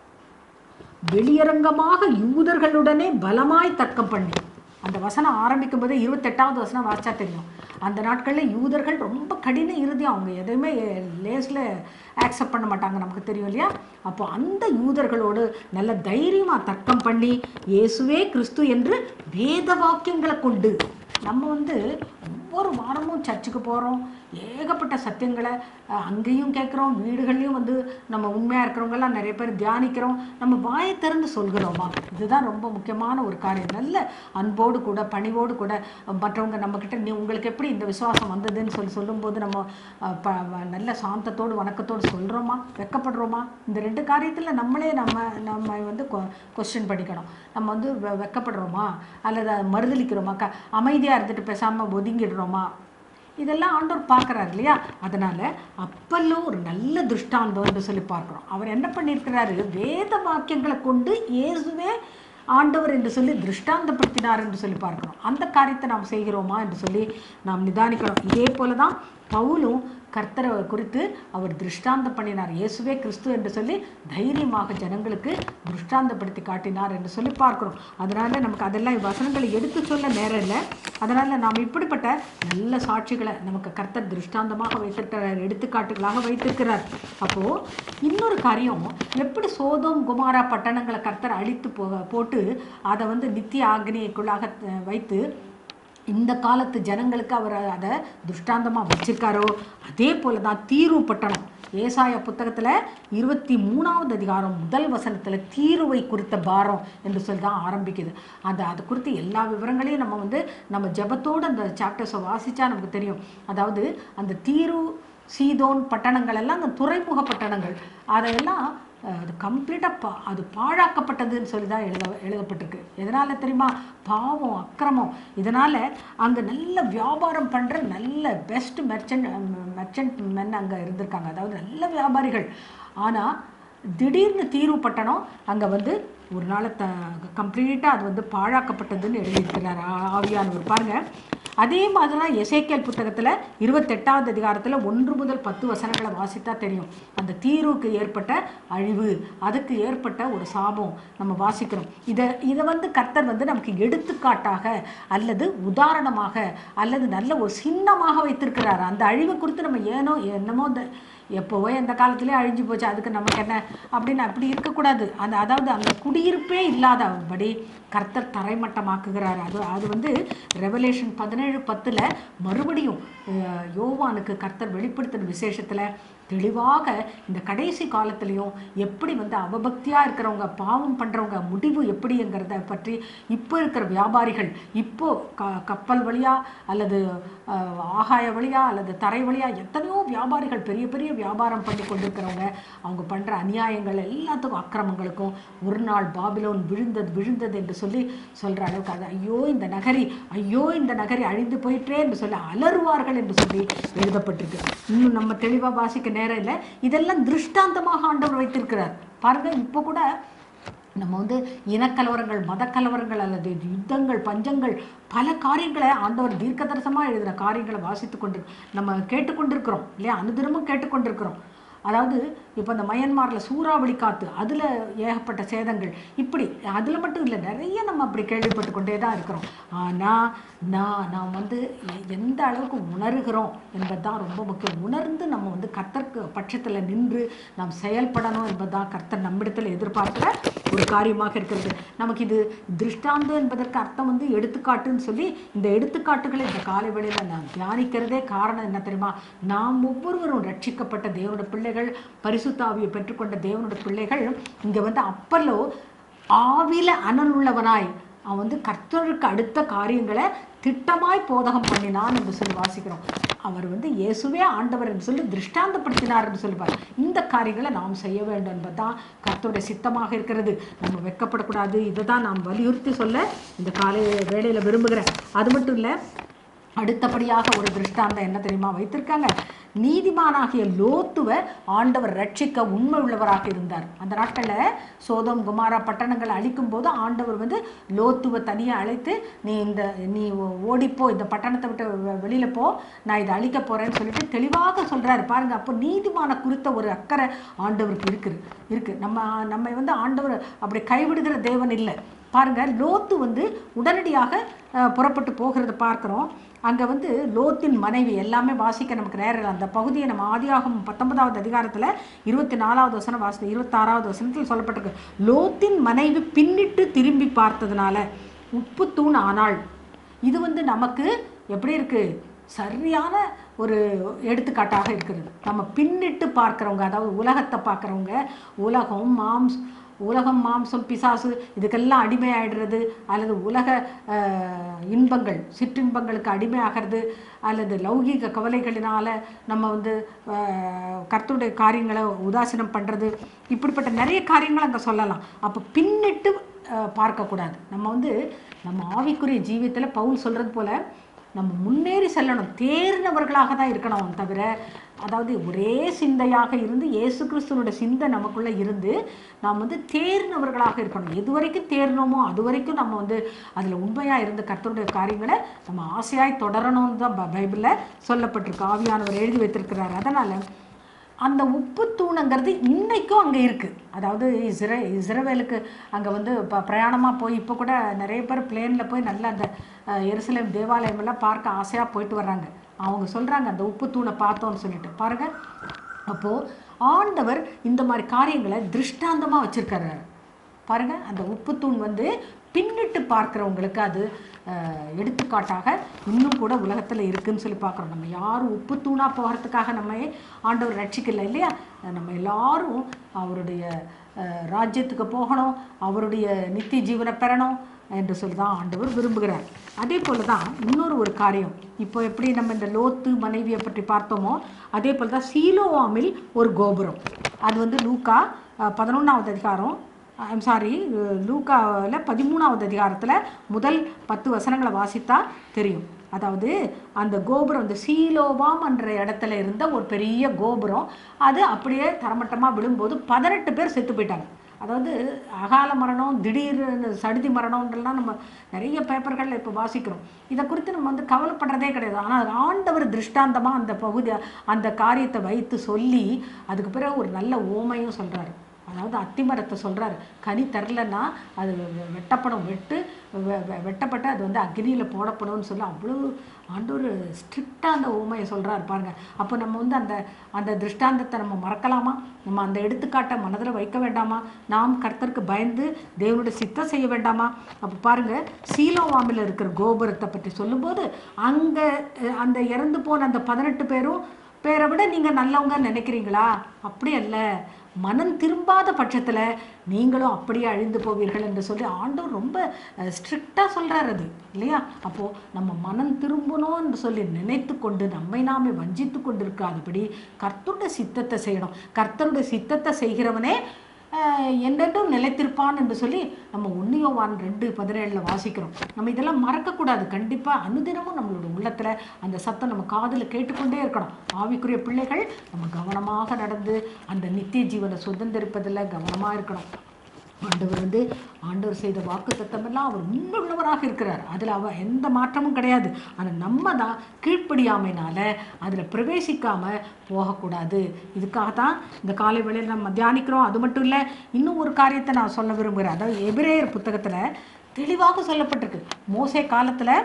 வெளியரங்கமாக யூதர்களுடனே பலமாய் தர்க்கம் பண்ணி, அந்த வசனம் ஆரம்பிக்கும் போது இருபத்தெட்டாவது வசனம் வாசிச்சா தெரியும். அந்த நாட்களில் யூதர்கள் ரொம்ப கடின இறுதியும், அவங்க எதையுமே லேஸில் ஆக்செப்ட் பண்ண மாட்டாங்க, நமக்கு தெரியும் இல்லையா? அப்போ அந்த யூதர்களோடு நல்ல தைரியமாக தர்க்கம் பண்ணி இயேசுவே கிறிஸ்து என்று வேத வாக்கியங்களை கொண்டு நம்ம வந்து ஒவ்வொரு வாரமும் சர்ச்சுக்கு போகிறோம், ஏகப்பட்ட சத்தியங்களை அங்கேயும் கேட்குறோம், வீடுகள்லையும் வந்து நம்ம உண்மையாக இருக்கிறவங்கெல்லாம் நிறைய பேர் தியானிக்கிறோம், நம்ம வாயை திறந்து சொல்கிறோமா? இதுதான் ரொம்ப முக்கியமான ஒரு காரியம். நல்ல அன்போடு கூட பணிவோடு கூட மற்றவங்க நம்மக்கிட்ட நீ உங்களுக்கு எப்படி இந்த விசுவாசம் வந்ததுன்னு சொல்லி சொல்லும்போது நம்ம ப நல்ல சாந்தத்தோடு வணக்கத்தோடு சொல்கிறோமா, வெட்கப்படுறோமா? இந்த ரெண்டு காரியத்தில் நம்மளே நம்ம நம்ம வந்து கொஸ்டின் பண்ணிக்கணும். நம்ம வந்து வெட்கப்படுறோமா அல்லது மறுதளிக்கிறோமா, க அமைதியாக இருந்துட்டு பேசாமல் ஒதுங்கிடுறோமா? இதெல்லாம் ஆண்டவர் பார்க்குறாரு இல்லையா? அதனால் அப்பல்லோ ஒரு நல்ல திருஷ்டாந்தம் என்று சொல்லி பார்க்குறோம். அவர் என்ன பண்ணியிருக்கிறாரு? வேத வாக்கியங்களை கொண்டு இயேசுவே ஆண்டவர் என்று சொல்லி திருஷ்டாந்தப்படுத்தினார் என்று சொல்லி பார்க்குறோம். அந்த காரியத்தை நாம் செய்கிறோமா என்று சொல்லி நாம் நிதானிக்கிறோம். இதே போல தான் பவுலும் கர்த்தரை குறித்து அவர் திருஷ்டாந்தம் பண்ணினார். இயேசுவே கிறிஸ்து என்று சொல்லி தைரியமாக ஜனங்களுக்கு திருஷ்டாந்தப்படுத்தி காட்டினார் என்று சொல்லி பார்க்குறோம். அதனால் நமக்கு அதெல்லாம் வசனங்களை எடுத்து சொல்ல நேரம் இல்லை. அதனால் நாம் இப்படிப்பட்ட நல்ல சாட்சிகளை நமக்கு கர்த்தர் திருஷ்டாந்தமாக வைத்திருக்கிறார், எடுத்துக்காட்டுகளாக வைத்திருக்கிறார். அப்போது இன்னொரு காரியம், எப்படி சோதோம் குமாரா பட்டணங்களை கர்த்தர் அழித்து போ போட்டு அதை வந்து நித்திய ஆக்னியைக்குள்ளாக வைத்து இந்த காலத்து ஜனங்களுக்கு அவர் அதை திருஷ்டாந்தமாக வச்சிருக்காரோ, அதே போல தான் தீரு பட்டணம். ஏசாயா புத்தகத்தில் இருபத்தி மூணாவது அதிகாரம் முதல் வசனத்தில் தீருவை குறித்த பாரம் என்று சொல்லி தான் ஆரம்பிக்குது. அந்த அது குறித்து எல்லா விவரங்களையும் நம்ம வந்து நம்ம ஜெபத்தோடு அந்த சாப்டர்ஸை வாசித்தா நமக்கு தெரியும். அதாவது அந்த தீரு சீதோன் பட்டணங்கள் எல்லாம் அந்த துறைமுக பட்டணங்கள், அதையெல்லாம் அது கம்ப்ளீட்டாக பா அது பாழாக்கப்பட்டதுன்னு சொல்லி தான் எழுத எழுதப்பட்டிருக்கு. எதனால் தெரியுமா? பாவம், அக்கிரமம். இதனால் அங்கே நல்ல வியாபாரம் பண்ணுற நல்ல பெஸ்ட் மெர்ச்சன்ட் மெர்ச்சன்ட் மென் அங்கே இருந்திருக்காங்க, அதாவது நல்ல வியாபாரிகள். ஆனால் திடீர்னு தீர்வு பட்டணம் அங்கே வந்து ஒரு நாளை த கம்ப்ளீட்டாக அது வந்து பாழாக்கப்பட்டதுன்னு எழுதியிருக்கிறார் ஆவியானவர். பாருங்கள், அதே மாதிரி தான் எசேக்கியேல் புத்தகத்தில் இருபத்தெட்டாவது அதிகாரத்தில் ஒன்று முதல் பத்து வசனங்களை வாசித்தா தெரியும். அந்த தீர்வுக்கு ஏற்பட்ட அழிவு, அதுக்கு ஏற்பட்ட ஒரு சாபம் நம்ம வாசிக்கிறோம். இதை இதை வந்து கர்த்தர் வந்து நமக்கு எடுத்துக்காட்டாக அல்லது உதாரணமாக அல்லது நல்ல ஒரு சின்னமாக வைத்திருக்கிறார். அந்த அழிவை குறித்து நம்ம ஏனோ என்னமோ இந்த எப்போவோ எந்த காலத்துலேயே அழிஞ்சு போச்சு, அதுக்கு நமக்கு என்ன அப்படின்னு அப்படி இருக்கக்கூடாது. அந்த அதாவது அந்த குடியிருப்பே இல்லாதபடி கர்த்தர் தரைமட்டமாக்குகிறார். அது அது வந்து ரெவலேஷன் பதினேழு பத்தில் மறுபடியும் யோவானுக்கு கர்த்தர் வெளிப்படுத்தின விசேஷத்தில் தெளிவாக இந்த கடைசி காலத்துலேயும் எப்படி வந்து அவபக்தியாக இருக்கிறவங்க, பாவம் பண்ணுறவங்க முடிவு எப்படிங்கிறத பற்றி இப்போ இருக்கிற வியாபாரிகள், இப்போது க கப்பல் வழியாக அல்லது ஆகாய வழியாக அல்லது தரை வழியாக எத்தனையோ வியாபாரிகள் பெரிய பெரிய வியாபாரம் பண்ணி கொண்டிருக்கிறவங்க, அவங்க பண்ணுற அநியாயங்கள் எல்லாத்துக்கும் அக்கிரமங்களுக்கும் ஒரு நாள் பாபிலோன் விழுந்தது விழுந்தது என்று சொல்லி சொல்கிற அளவுக்கு அது ஐயோ இந்த நகரி ஐயோ இந்த நகரி அழிந்து போயிட்டே என்று சொல்லி அலறுவார்கள் என்று சொல்லி எழுதப்பட்டிருக்கு. இன்னும் நம்ம தெளிவாக வாசிக்க நேரம் இல்லை. இதெல்லாம் திருஷ்டாந்தமாக ஆண்டவர் வைத்திருக்கிறார். பாருங்கள், இப்போ கூட நம்ம வந்து இனக்கலவரங்கள், மத கலவரங்கள் அல்லது யுத்தங்கள், பஞ்சங்கள், பல காரியங்களை ஆண்டவர் தீர்க்க தரிசனமாக எழுதின காரியங்களை வாசித்து கொண்டு நம்ம கேட்டுக்கொண்டிருக்கிறோம் இல்லையா? அனுதினமும் கேட்டுக்கொண்டிருக்கிறோம். அதாவது இப்போ இந்த மயன்மாரில் சூறாவளி காற்று, அதில் ஏகப்பட்ட சேதங்கள், இப்படி அதில் மட்டும் இல்லை, நிறைய நம்ம அப்படி கேள்விப்பட்டு கொண்டே தான் இருக்கிறோம். ஆனால் நான் நாம் வந்து எந்த அளவுக்கு உணர்கிறோம் என்பது தான் ரொம்ப முக்கியம். உணர்ந்து நம்ம வந்து கர்த்தருக்கு பட்சத்தில் நின்று நாம் செயல்படணும் என்பது தான் கர்த்தர் நம்மிடத்தில் எதிர்பார்க்கிற ஒரு காரியமாக இருக்கிறது. நமக்கு இது திருஷ்டாந்தம் என்பதற்கு அர்த்தம் வந்து எடுத்துக்காட்டுன்னு சொல்லி இந்த எடுத்துக்காட்டுகளை இந்த காலை வேளையில் நான் தியானிக்கிறதே காரணம் என்ன தெரியுமா? நாம் ஒவ்வொருவரும் ரட்சிக்கப்பட்ட தேவனுடைய பிள்ளைகள், பரிசுத்த ஆவியை பெற்றுக்கொண்ட தேவனுடைய பிள்ளைகள் இங்கே வந்து அப்பல்லோ ஆவில அனல் உள்ளவனாய் அவன் வந்து கர்த்தருக்கு அடுத்த காரியங்களை திட்டமாய் போதகம் பண்ணினான் என்று சொல்லி வாசிக்கிறோம். அவர் வந்து இயேசுவே ஆண்டவர் என்று சொல்லி திருஷ்டாந்தப்படுத்தினார் என்று சொல்லுவார். இந்த காரியங்களை நாம் செய்ய வேண்டும் என்பதுதான் கர்த்தருடைய சித்தமாக இருக்கிறது. நம்ம வெட்கப்படக்கூடாது. இதை தான் நாம் வலியுறுத்தி சொல்ல இந்த காலை வேளையில் விரும்புகிறேன். அது மட்டும் இல்லை, அடுத்தபடியாக ஒரு திருஷ்டாந்தம் என்ன தெரியுமா வைத்திருக்காங்க? நீதிமானாகிய லோத்துவை ஆண்டவர் ரட்சிக்க உண்மை உள்ளவராக இருந்தார். அந்த நாட்களில் சோதோம் குமாரா பட்டணங்களை அழிக்கும் போது ஆண்டவர் வந்து லோத்துவை தனியாக அழைத்து, நீ இந்த நீ ஓடிப்போ, இந்த பட்டணத்தை விட்டு வெளியில் போ, நான் இதை அழிக்க போகிறேன்னு சொல்லிட்டு தெளிவாக சொல்கிறாரு. பாருங்கள், அப்போ நீதிமான குறித்த ஒரு அக்கறை ஆண்டவருக்கு இருக்குது இருக்குது நம்ம நம்ம வந்து ஆண்டவர் அப்படி கைவிடுகிற தேவன் இல்லை. பாருங்கள், லோத்து வந்து உடனடியாக புறப்பட்டு போகிறத பார்க்குறோம். அங்கே வந்து லோத்தின் மனைவி எல்லாமே வாசிக்க நமக்கு நேரம். அந்த பகுதியை நம்ம ஆதியாகமம் பத்தொன்பதாவது அதிகாரத்தில் இருபத்தி நாலாவது வசனம் வாசி இருபத்தாறாவது வசனத்தில் சொல்லப்பட்டிருக்கு. லோத்தின் மனைவி பின்னிட்டு திரும்பி பார்த்ததுனால உப்பு தூண் ஆனாள். இது வந்து நமக்கு எப்படி இருக்குது? சரியான ஒரு எடுத்துக்காட்டாக இருக்கிறது. நம்ம பின்னிட்டு பார்க்குறவங்க, அதாவது உலகத்தை பார்க்குறவங்க, உலகம் மாம்ஸ் உலகம் மாம்சம் பிசாசு இதுக்கெல்லாம் அடிமையாயிடுறது, அல்லது உலக இன்பங்கள் சிற்றின்பங்களுக்கு அடிமையாகிறது, அல்லது லௌகீக கவலைகளினால் நம்ம வந்து கர்த்தருடைய காரியங்களை உதாசீனம் பண்ணுறது, இப்படிப்பட்ட நிறைய காரியங்களை அங்கே சொல்லலாம். அப்போ பின்னிட்டு பார்க்கக்கூடாது. நம்ம வந்து நம்ம ஆவிக்குரிய ஜீவியத்தில் பவுல் சொல்கிறது போல் நம்ம முன்னேறி செல்லணும், தேர்ந்தவர்களாக தான் இருக்கணும். தவிர அதாவது ஒரே சிந்தையாக இருந்து இயேசு கிறிஸ்துவனுடைய சிந்தை நமக்குள்ளே இருந்து நாம் வந்து தேர்ந்தவர்களாக இருக்கணும். எது வரைக்கும் தேர்னோமோ அது வரைக்கும் நம்ம வந்து அதில் உண்மையாக இருந்து கர்த்தருடைய காரியங்களை நம்ம ஆசையாய் தொடரணும்னு தான் பைபிளில் சொல்லப்பட்டிருக்கு, ஆவியானவர் எழுதி வைத்திருக்கிறார். அதனால் அந்த உப்பு தூணுங்கிறது இன்றைக்கும் அங்கே இருக்குது. அதாவது இஸ்ரே இஸ்ரவேலுக்கு அங்கே வந்து இப்போ பிரயாணமாக போய் இப்போ கூட நிறைய பேர் பிளேனில் போய் நல்லா அந்த எருசலேம் தேவாலயமெல்லாம் பார்க்க ஆசையாக போயிட்டு வர்றாங்க. அவங்க சொல்கிறாங்க அந்த உப்பு தூணை பார்த்தோன்னு சொல்லிட்டு. பாருங்கள், அப்போது ஆண்டவர் இந்த மாதிரி காரியங்களை திருஷ்டாந்தமாக வச்சுருக்காரு. பாருங்கள், அந்த உப்புத்தூண் வந்து பின்னிட்டு பார்க்குறவங்களுக்கு அது எடுத்துக்காட்டாக இன்னும் கூட உலகத்தில் இருக்குதுன்னு சொல்லி பார்க்குறோம். நம்ம யாரும் உப்புத்தூணாக போகிறதுக்காக நம்ம ஆண்டவர் ரட்சிக்கல இல்லையா? நம்ம எல்லாரும் அவருடைய ராஜ்யத்துக்கு போகணும், அவருடைய நித்திய ஜீவனை பெறணும் என்று சொல்லி தான் ஆண்டவர் விரும்புகிறார். அதே போல் தான் இன்னொரு ஒரு காரியம், இப்போ எப்படி நம்ம இந்த லோத்து மனைவியை பற்றி பார்த்தோமோ அதே போல் தான் சீலோவாமில் ஒரு கோபுரம். அது வந்து லூக்கா பதினொன்றாவது அதிகாரம் ஐம் சாரி லூக்காவில் பதிமூணாவது அதிகாரத்தில் முதல் பத்து வசனங்களை வாசித்தா தெரியும். அதாவது அந்த கோபுரம், அந்த சீலோவாம் என்ற இடத்துல இருந்த ஒரு பெரிய கோபுரம், அது அப்படியே தரமட்டமாக விழும்போது பதினெட்டு பேர் செத்து போயிட்டாங்க. அதாவது அகால மரணம், திடீர் சடுதி மரணம்ன்றலாம் நம்ம நிறைய பேப்பர்களில் இப்போ வாசிக்கிறோம். இதை குறித்து நம்ம வந்து கவலைப்படுறதே கிடையாது. ஆனால் ஆண்டவர் திருஷ்டாந்தமாக அந்த பகுதி அந்த காரியத்தை வைத்து சொல்லி அதுக்கு பிறகு ஒரு நல்ல ஓமையும் சொல்கிறாரு. அதாவது அத்திமரத்தை சொல்கிறாரு, கனி தரலன்னா அது வெட்டப்படும், வெட்டு வெட்டப்பட்டு அது வந்து அக்னியில் போடப்படும்னு சொல்லி அவ்வளோ ஆண்டவர் ஸ்ட்ரிக்டாக அந்த ஓமையை சொல்கிறாரு பாருங்கள். அப்போ நம்ம வந்து அந்த அந்த திருஷ்டாந்தத்தை நம்ம மறக்கலாமா? நம்ம அந்த எடுத்துக்காட்டை மனதில் வைக்க வேண்டாமா? நாம் கர்த்தருக்கு பயந்து தேவனுடைய சித்தம் செய்ய வேண்டாமா? அப்போ பாருங்கள், சீலோவாமில் இருக்கிற கோபுரத்தை பற்றி சொல்லும்போது அங்கே அந்த இறந்து போன அந்த பதினெட்டு பேரும் பேரை விட நீங்கள் நல்லவங்க நினைக்கிறீங்களா? அப்படி அல்ல, மனம் திரும்பாத பட்சத்தில் நீங்களும் அப்படியே அழிந்து போவீர்கள் என்று சொல்லி ஆண்டவர் ரொம்ப ஸ்ட்ரிக்டாக சொல்கிறார் அது இல்லையா? அப்போது நம்ம மனம் திரும்பணும் என்று சொல்லி நினைத்து கொண்டு நம்மை நாமே வஞ்சித்து கொண்டு இருக்காதபடி கர்த்தருடைய சித்தத்தை செய்யணும். கர்த்தருடைய சித்தத்தை செய்கிறவனே என்றென்றும் நிலைத்திருப்பான் என்று சொல்லி நம்ம ஒன்று யோவான் ரெண்டு பதினேழில் வாசிக்கிறோம். நம்ம இதெல்லாம் மறக்கக்கூடாது. கண்டிப்பாக அனுதினமும் நம்மளோட உள்ளத்தில் அந்த சத்தம் நம்ம காதில் கேட்டுக்கொண்டே இருக்கணும். ஆவிக்குரிய பிள்ளைகள் நம்ம கவனமாக நடந்து அந்த நித்திய ஜீவனை சுதந்திரிப்பதில் கவனமாக இருக்கணும். ஆண்டவர் வந்து ஆண்டவர் செய்த வாக்கு தத்தமெல்லாம் அவர் உண்மையுள்ளவராக இருக்கிறார். அதில் அவ எந்த மாற்றமும் கிடையாது. ஆனால் நம்ம தான் கீழ்ப்படியாமையினால அதில் பிரவேசிக்காமல் போகக்கூடாது. இதுக்காக தான் இந்த காலை வேளையில் நம்ம தியானிக்கிறோம். அது மட்டும் இல்லை, இன்னும் ஒரு காரியத்தை நான் சொல்ல விரும்புகிறேன். அதாவது எபிரேயர் புத்தகத்தில் தெளிவாக சொல்லப்பட்டிருக்கு. மோசே காலத்தில்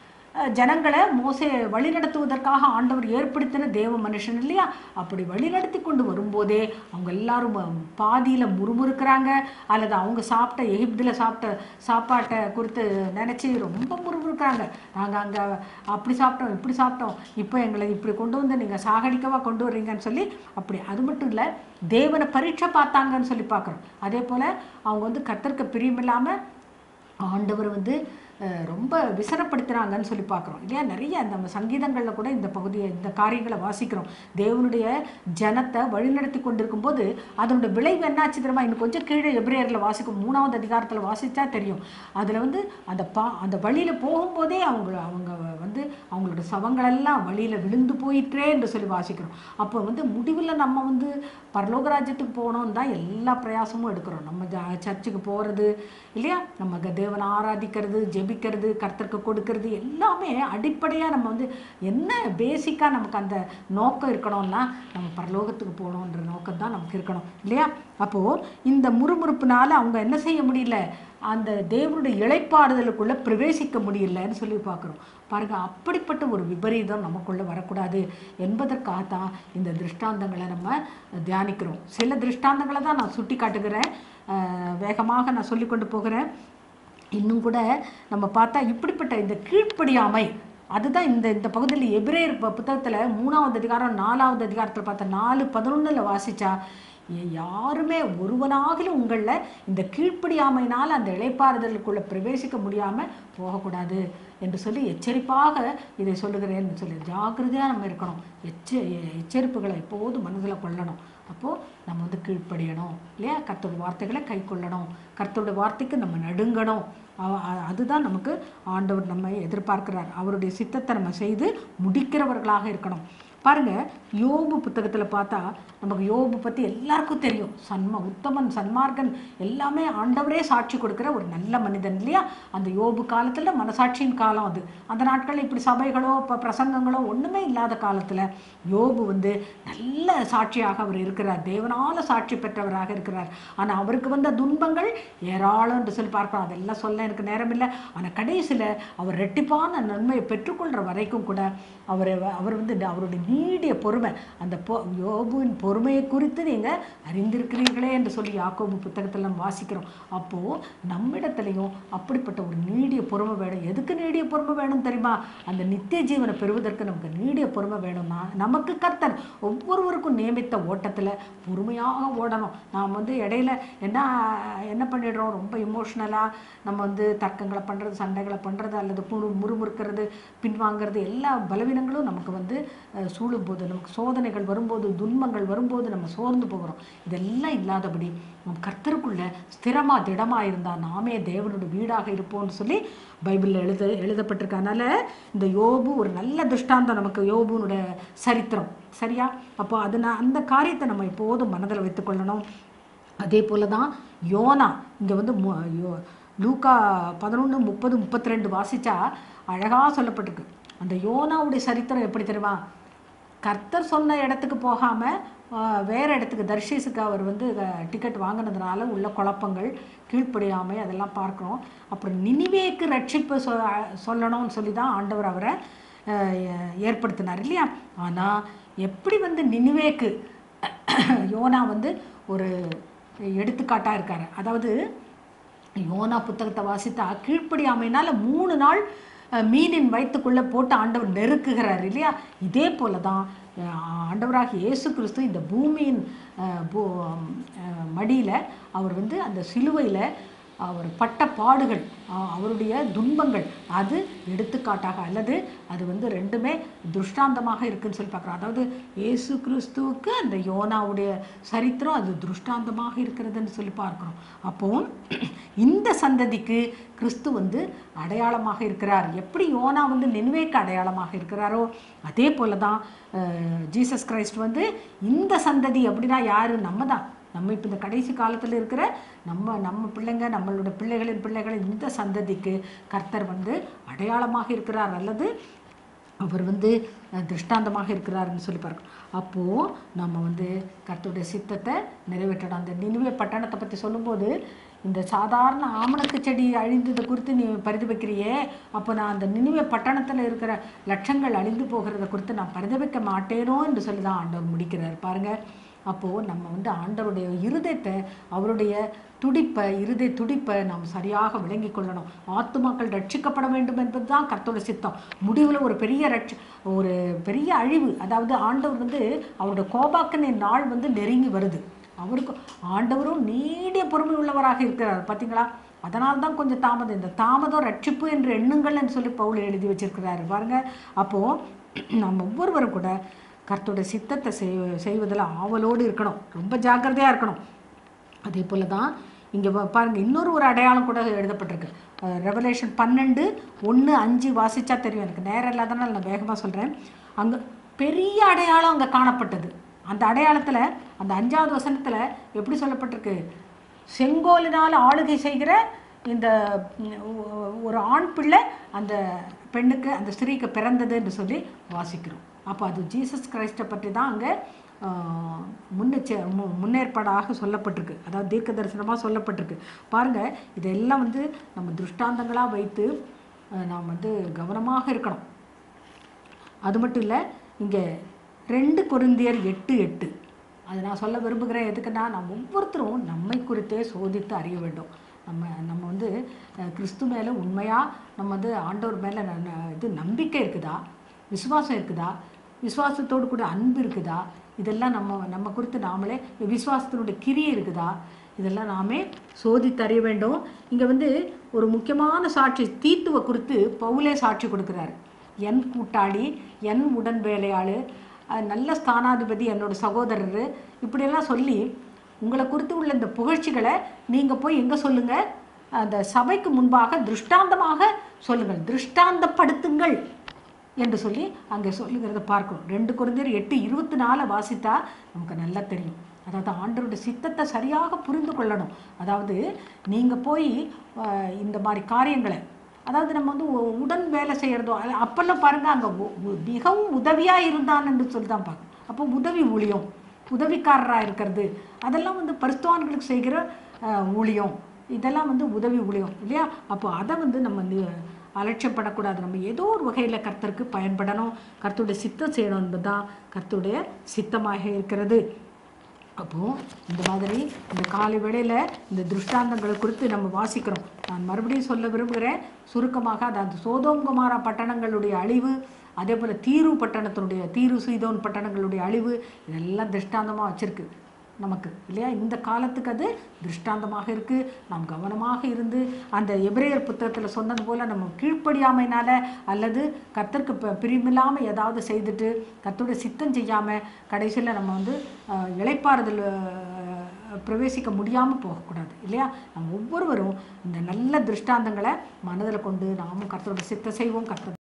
ஜனங்களை மோசே வழிநடத்துவதற்காக ஆண்டவர் ஏற்படுத்தின தேவ மனுஷன் இல்லையா? அப்படி வழிநடத்தி கொண்டு வரும்போதே அவங்க எல்லாரும் பாதியில் முறுமுறுக்கிறாங்க, அல்லது அவங்க சாப்பிட்ட எகிப்தில் சாப்பிட்ட சாப்பாட்டை குறித்து நினச்சி ரொம்ப முறுமுறுக்கிறாங்க. நாங்கள் அங்கே அப்படி சாப்பிட்டோம், இப்படி சாப்பிட்டோம், இப்போ எங்களை இப்படி கொண்டு வந்து நீங்கள் சாகடிக்கவா கொண்டு வர்றீங்கன்னு சொல்லி அப்படி. அது மட்டும் இல்லை, தேவனை பரீட்சை பார்த்தாங்கன்னு சொல்லி பார்க்குறோம். அதே போல் அவங்க வந்து கர்த்தருக்கு பிரியமில்லாமல் ஆண்டவர் வந்து ரொம்ப விசனப்படுத்துகிறாங்கன்னு சொல்லி பார்க்குறோம் இல்லையா? நிறைய அந்த சங்கீதங்களில் கூட இந்த பகுதியை இந்த காரியங்களை வாசிக்கிறோம். தேவனுடைய ஜனத்தை வழிநடத்தி கொண்டிருக்கும் போது அதனுடைய விளைவு என்னாச்சு தெரியுமா? இன்னும் கொஞ்சம் கீழே எபிரேயரில் வாசிக்கும் மூணாவது அதிகாரத்தில் வாசித்தா தெரியும். அதில் வந்து அந்த பா அந்த வழியில் போகும்போதே அவங்க அவங்க வந்து அவங்களோட சவங்களெல்லாம் வழியில் விழுந்து போயிட்டே என்று சொல்லி வாசிக்கிறோம். அப்போ வந்து முடிவில் நம்ம வந்து பரலோக ராஜ்யத்துக்கு போகணுன்னு தான் எல்லா பிரயாசமும் எடுக்கிறோம். நம்ம சர்ச்சுக்கு போகிறது இல்லையா, நம்ம தேவனை ஆராதிக்கிறது, ஜெபிக்கிறது, கர்த்தருக்கு கொடுக்கறது எல்லாமே அடிப்படையாக நம்ம வந்து என்ன பேசிக்காக நமக்கு அந்த நோக்கம் இருக்கணும்னா நம்ம பரலோகத்துக்கு போகணுன்ற நோக்கம் தான் நமக்கு இருக்கணும் இல்லையா? அப்போது இந்த முறுமுறுப்புனால அவங்க என்ன செய்ய முடியல, அந்த தேவனுடைய இளைப்பாறுதலுக்குள்ளே பிரவேசிக்க முடியலன்னு சொல்லி பார்க்குறோம். பாருங்கள், அப்படிப்பட்ட ஒரு விபரீதம் நமக்குள்ளே வரக்கூடாது என்பதற்காகத்தான் இந்த திருஷ்டாந்தங்களை நம்ம தியானிக்கிறோம். சில திருஷ்டாந்தங்களை தான் நான் சுட்டி காட்டுகிறேன், வேகமாக நான் சொல்லி கொண்டு போகிறேன். இன்னும் கூட நம்ம பார்த்தா இப்படிப்பட்ட இந்த கீழ்ப்படியாமை அதுதான் இந்த இந்த பகுதியில் எபிரேயர் புத்தகத்தில் மூணாவது அதிகாரம் நாலாவது அதிகாரத்தில் பார்த்தா நாலு பதினொன்றில் வாசித்தா, யாருமே ஒருவனாகிலும் உங்களில் இந்த கீழ்ப்படியாமையினால் அந்த இளைப்பாறுதலுக்குள்ளே பிரவேசிக்க முடியாமல் போகக்கூடாது என்று சொல்லி எச்சரிப்பாக இதை சொல்லுகிறேன்னு சொல்லி ஜாக்கிரதையாக நம்ம இருக்கணும். எச்ச எச்சரிப்புகளை எப்போதும் மனதில் கொள்ளணும். அப்போது நம்ம வந்து கீழ்ப்படியணும் இல்லையா? கர்த்தருடைய வார்த்தைகளை கை கொள்ளணும், கர்த்தருடைய வார்த்தைக்கு நம்ம நடுங்கணும். அதுதான் நமக்கு ஆண்டவர் நம்ம எதிர்பார்க்கிறார். அவருடைய சித்தத்தை நம்ம செய்து முடிக்கிறவர்களாக இருக்கணும். பாருங்கள், யோபு புத்தகத்தில் பார்த்தா நமக்கு யோபு பற்றி எல்லாருக்கும் தெரியும். சன்ம உத்தமன், சன்மார்க்கன், எல்லாமே ஆண்டவரே சாட்சி கொடுக்குற ஒரு நல்ல மனிதன் இல்லையா? அந்த யோபு காலத்தில் மனசாட்சியின் காலம் அது. அந்த நாட்களில் இப்படி சபைகளோ இப்போ பிரசங்கங்களோ ஒன்றுமே இல்லாத காலத்தில் யோபு வந்து நல்ல சாட்சியாக அவர் இருக்கிறார், தேவனால் சாட்சி பெற்றவராக இருக்கிறார். ஆனால் அவருக்கு வந்த துன்பங்கள் ஏராளம் என்று சொல்லி பார்க்கலாம். அதெல்லாம் சொல்ல எனக்கு நேரம் இல்லை. ஆனால் கடைசியில் அவர் ரெட்டிப்பான நன்மையை பெற்றுக்கொள்கிற வரைக்கும் கூட அவர் அவர் வந்து அவருடைய நீடிய பொறுமை, அந்த பொ யோபுவின் பொறு பொறுமையை குறித்து நீங்கள் அறிந்திருக்கிறீர்களே என்று சொல்லி யாக்கோபு புத்தகத்தில் நம்ம வாசிக்கிறோம். அப்போது நம்மிடத்துலையும் அப்படிப்பட்ட ஒரு நீடிய பொறுமை வேணும். எதுக்கு நீடிய பொறுமை வேணும் தெரியுமா? அந்த நித்திய ஜீவனை பெறுவதற்கு நமக்கு நீடிய பொறுமை வேணும்னா நமக்கு கர்த்தர் ஒவ்வொருவருக்கும் நியமித்த ஓட்டத்தில் பொறுமையாக ஓடணும். நாம் வந்து இடையில என்ன என்ன பண்ணிடுறோம், ரொம்ப இமோஷ்னலாக நம்ம வந்து தர்க்கங்களை பண்ணுறது, சண்டைகளை பண்ணுறது, அல்லது முறு முறுமுறுக்கிறது, பின்வாங்கிறது, எல்லா பலவீனங்களும் நமக்கு வந்து சூழும் போது, நமக்கு சோதனைகள் வரும்போது, துன்பங்கள் வரும்போது நம்ம சோர்ந்து போகிறோம். இதெல்லாம் இல்லாதபடி நம் கர்த்தருக்குள்ள ஸ்திரமாக திடமாக இருந்தால் நாமே தேவனுடைய வீடாக இருப்போம்னு சொல்லி பைபிளில் எழுத எழுதப்பட்டிருக்கு. அதனால் இந்த யோபு ஒரு நல்ல திருஷ்டாந்தம் நமக்கு, யோபுனுடைய சரித்திரம். சரியா? அப்போ அது நான் அந்த காரியத்தை நம்ம எப்போதும் மனதில் வைத்துக்கொள்ளணும். அதே போல தான் யோனா இங்கே வந்து லூக்கா பதினொன்று முப்பது முப்பத்தி ரெண்டு வாசித்தா அழகாக சொல்லப்பட்டிருக்கு. அந்த யோனாவுடைய சரித்திரம் எப்படி தெரியுமா? கர்த்தர் சொன்ன இடத்துக்கு போகாமல் வேறு இடத்துக்கு தர்ஷீஸுக்கு அவர் வந்து டிக்கெட் வாங்கினதுனால உள்ள குழப்பங்கள், கீழ்ப்படியாமை, அதெல்லாம் பார்க்குறோம். அப்புறம் நினிவேக்கு ரட்சிப்பு சொ சொல்லணும்னு சொல்லி தான் ஆண்டவர் அவரை ஏற்படுத்தினார் இல்லையா? ஆனால் எப்படி வந்து நினிவேக்கு யோனா வந்து ஒரு எடுத்துக்காட்டாக இருக்கார். அதாவது யோனா புத்தகத்தை வாசித்தா கீழ்ப்படியாமையினால் மூணு நாள் மீனின் வயிற்றுக்குள்ளே போட்டு ஆண்டவர் நெருக்குகிறார் இல்லையா? இதே போல தான் ஆண்டவராக இயேசு கிறிஸ்து இந்த பூமியின் மடியில் அவர் வந்து அந்த சிலுவையில் அவர் பட்ட பாடுகள், அவருடைய துன்பங்கள், அது எடுத்துக்காட்டாக அல்லது அது வந்து ரெண்டுமே திருஷ்டாந்தமாக இருக்குன்னு சொல்லி பார்க்குறோம். அதாவது இயேசு கிறிஸ்துவுக்கு அந்த யோனாவுடைய சரித்திரம் அது திருஷ்டாந்தமாக இருக்கிறதுன்னு சொல்லி பார்க்குறோம். அப்போது இந்த சந்ததிக்கு கிறிஸ்து வந்து அடையாளமாக இருக்கிறார். எப்படி யோனா வந்து நினிவேக்கு அடையாளமாக இருக்கிறாரோ அதே போல தான் ஜீசஸ் கிரைஸ்ட் வந்து இந்த சந்ததி. அப்படின்னா யார்? நம்ம தான். நம்ம இப்போ இந்த கடைசி காலத்தில் இருக்கிற நம்ம நம்ம பிள்ளைங்க, நம்மளோட பிள்ளைகளின் பிள்ளைகள், இந்த சந்ததிக்கு கர்த்தர் வந்து அடையாளமாக இருக்கிறார் அல்லது அவர் வந்து திருஷ்டாந்தமாக இருக்கிறாருன்னு சொல்லி பார்க்கணும். அப்போது நம்ம வந்து கர்த்தருடைய சித்தத்தை நிறைவேற்றணும். அந்த நினிவே பட்டணத்தை பற்றி சொல்லும்போது இந்த சாதாரண ஆமணக்கு செடி அழிந்ததை குறித்து நீ பரிதபிக்கிறியே, அப்போ நான் அந்த நினிவே பட்டணத்தில் இருக்கிற லட்சங்கள் அழிந்து போகிறத குறித்து நான் பரிதபிக்க மாட்டேனோ என்று சொல்லி தான் ஆண்டவர் முடிக்கிறார் பாருங்கள். அப்போது நம்ம வந்து ஆண்டவருடைய இருதயத்தை, அவருடைய துடிப்பை, இருதய துடிப்பை நாம் சரியாக விளங்கி கொள்ளணும். ஆத்துமாக்கள் ரட்சிக்கப்பட வேண்டும் என்பது தான் கர்த்தருடைய சித்தம். முடிவில் ஒரு பெரிய ரட்சி ஒரு பெரிய அழிவு, அதாவது ஆண்டவர் வந்து அவருடைய கோபாக்கின நாள் வந்து நெருங்கி வருது. அவருக்கு ஆண்டவரும் நீடிய பொறுமை உள்ளவராக இருக்கிறார். பார்த்தீங்களா? அதனால தான் கொஞ்சம் தாமதம். இந்த தாமதம் ரட்சிப்பு என்று எண்ணுங்கள்னு சொல்லி பவுல் எழுதி வச்சிருக்கிறாரு பாருங்க. அப்போது நம்ம ஒவ்வொருவரும் கூட கர்த்தருடைய சித்தத்தை செய் செய்வதில் ஆவலோடு இருக்கணும், ரொம்ப ஜாக்கிரதையாக இருக்கணும். அதே போல் தான் இங்கே பாருங்கள், இன்னொரு ஒரு அடையாளம் கூட எழுதப்பட்டிருக்கு. ரெவலேஷன் பன்னெண்டு ஒன்று அஞ்சு வாசித்தா தெரியும். எனக்கு நேரம் இல்லாதனால நான் வேகமாக சொல்கிறேன். அங்கே பெரிய அடையாளம் அங்கே காணப்பட்டது. அந்த அடையாளத்தில் அந்த அஞ்சாவது வசனத்தில் எப்படி சொல்லப்பட்டிருக்கு? செங்கோலினால் ஆளுகை செய்கிற இந்த ஒரு ஆண் பிள்ளை அந்த பெண்ணுக்கு, அந்த ஸ்திரீக்கு பிறந்தது என்று சொல்லி வாசிக்கிறோம். அப்போ அது ஜீசஸ் கிரைஸ்டை பற்றி தான் அங்கே முன்னெச்ச முன்னேற்பாடாக சொல்லப்பட்டிருக்கு, அதாவது தீர்க்க தரிசனமாக சொல்லப்பட்டிருக்கு. பாருங்கள், இதெல்லாம் வந்து நம்ம திருஷ்டாந்தங்களாக வைத்து நாம் வந்து கவனமாக இருக்கணும். அது மட்டும் இல்லை, இங்கே ரெண்டு கொரிந்தியர் எட்டு எட்டு அது நான் சொல்ல விரும்புகிறேன். எதுக்குன்னா, நம்ம ஒவ்வொருத்தரும் நம்மை குறித்தே சோதித்து அறிய வேண்டும். நம்ம நம்ம வந்து கிறிஸ்து மேலே உண்மையாக நம்ம வந்து ஆண்டவர் மேலே இது நம்பிக்கை இருக்குதா, விசுவாசம் இருக்குதா, விசுவாசத்தோடு கூட அன்பு இருக்குதா, இதெல்லாம் நம்ம நம்ம குறித்து நாமளே விசுவாசத்தினுடைய கிரியை இருக்குதா, இதெல்லாம் நாமே சோதித்தறிய வேண்டும். இங்கே வந்து ஒரு முக்கியமான சாட்சி தீத்துவை குறித்து பவுலே சாட்சி கொடுக்குறாரு. என் கூட்டாளி, என் உடன் வேலையாள், நல்ல ஸ்தானாதிபதி, என்னோட சகோதரர், இப்படியெல்லாம் சொல்லி உங்களை குறித்து உள்ள இந்த புகழ்ச்சிகளை நீங்கள் போய் எங்கே சொல்லுங்கள்? அந்த சபைக்கு முன்பாக திருஷ்டாந்தமாக சொல்லுங்கள், திருஷ்டாந்தப்படுத்துங்கள் என்று சொல்லி அங்கே சொல்லுகிறத பார்க்கணும். ரெண்டு கொரிந்தியர் எட்டு இருபத்தி நாலு வாசித்தா நமக்கு நல்லா தெரியும். அதாவது ஆண்டவருடைய சித்தத்தை சரியாக புரிந்து கொள்ளணும். அதாவது நீங்கள் போய் இந்த மாதிரி காரியங்களை, அதாவது நம்ம வந்து உடன் வேலை செய்கிறதோ அப்பெல்லாம் பாருங்கள், அங்கே மிகவும் உதவியாக இருந்தான் என்று சொல்லி தான் பார்க்கணும். அப்போ உதவி ஊழியம், உதவிக்காரராக இருக்கிறது, அதெல்லாம் வந்து பரிசுத்தவான்களுக்கு செய்கிற ஊழியம், இதெல்லாம் வந்து உதவி ஊழியம் இல்லையா? அப்போ அதை வந்து நம்ம அலட்சியப்படக்கூடாது. நம்ம ஏதோ ஒரு வகையில் கர்த்தருக்கு பயன்படணும், கர்த்தருடைய சித்தம் செய்யணும் என்பது தான் கர்த்தருடைய சித்தமாக இருக்கிறது. அப்போது இந்த மாதிரி இந்த காலை வேளையில் இந்த திருஷ்டாந்தங்களை குறித்து நம்ம வாசிக்கிறோம். நான் மறுபடியும் சொல்ல விரும்புகிறேன் சுருக்கமாக. அதாவது சோதோம் குமாரா பட்டணங்களுடைய அழிவு, அதே போல் தீரு பட்டணத்தினுடைய தீரு சீதோன் பட்டணங்களுடைய அழிவு, இதெல்லாம் திருஷ்டாந்தமாக வச்சுருக்கு நமக்கு இல்லையா. இந்த காலத்துக்கு அது திருஷ்டாந்தமாக இருக்குது. நாம் கவனமாக இருந்து அந்த எபிரேயர் புத்தகத்தில் சொன்னது போல் நம்ம கீழ்ப்படியாமையினால் அல்லது கர்த்தருக்கு ப பிரியமில்லாமல் ஏதாவது செய்துட்டு கர்த்தருடைய சித்தம் செய்யாமல் கடைசியில் நம்ம வந்து இளைப்பாறுதல் பிரவேசிக்க முடியாமல் போகக்கூடாது இல்லையா. நம்ம ஒவ்வொருவரும் இந்த நல்ல திருஷ்டாந்தங்களை மனதில் கொண்டு நாமும் கர்த்தருடைய சித்தம் செய்வோம். கர்த்தர்